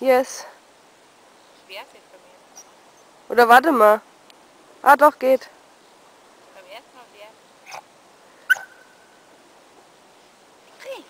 Yes. Schwer ist jetzt beim ersten Mal. Oder warte mal. Ah, doch, geht. Beim ersten Mal wert. Okay.